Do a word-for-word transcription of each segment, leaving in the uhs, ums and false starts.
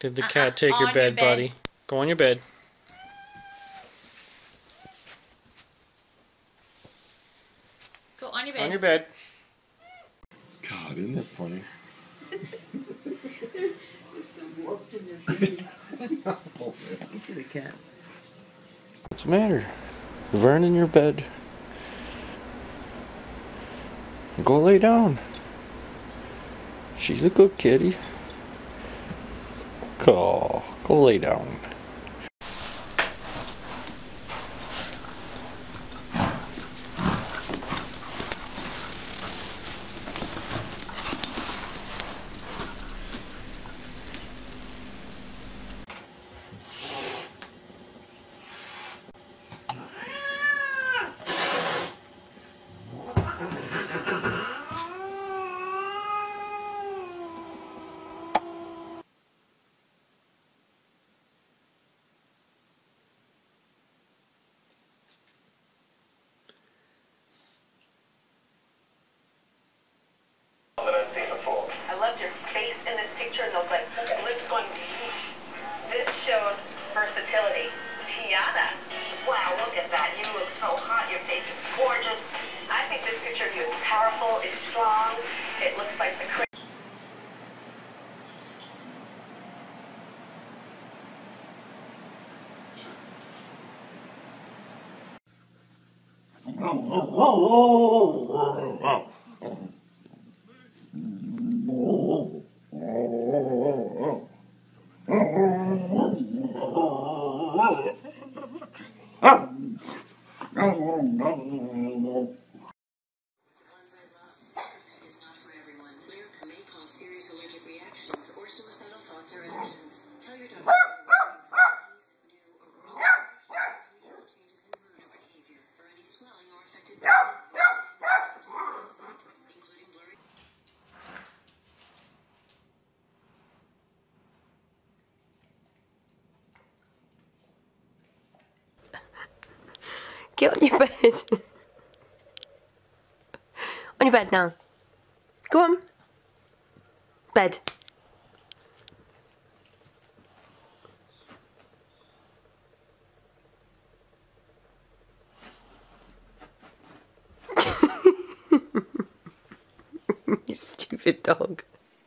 Did the Uh-uh. cat take your On bed, your bed. buddy? Go on your bed. Go on your bed. On your bed. God, isn't that funny? They're so warped in their thinking. Look at the cat. What's the matter? Vern in your bed. Go lay down. She's a good kitty. Go, go lay down. I loved your face in this picture and those like lips going. This shows versatility. Tiana, wow, look at that. You look so hot. Your face is gorgeous. I think this picture of you is powerful. It's strong. It looks like the. Get on your bed. On your bed now. Go on. Bed. You stupid dog.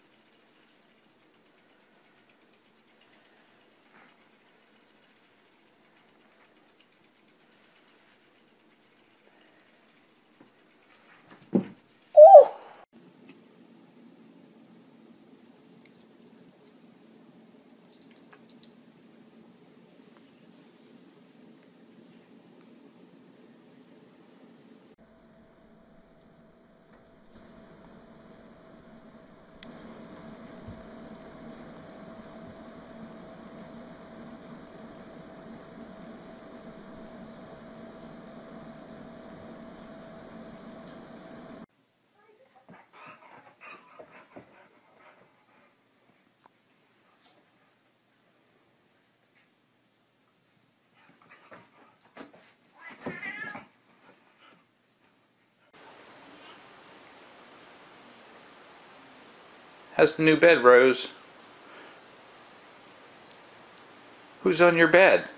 How's the new bed, Rose? Who's on your bed?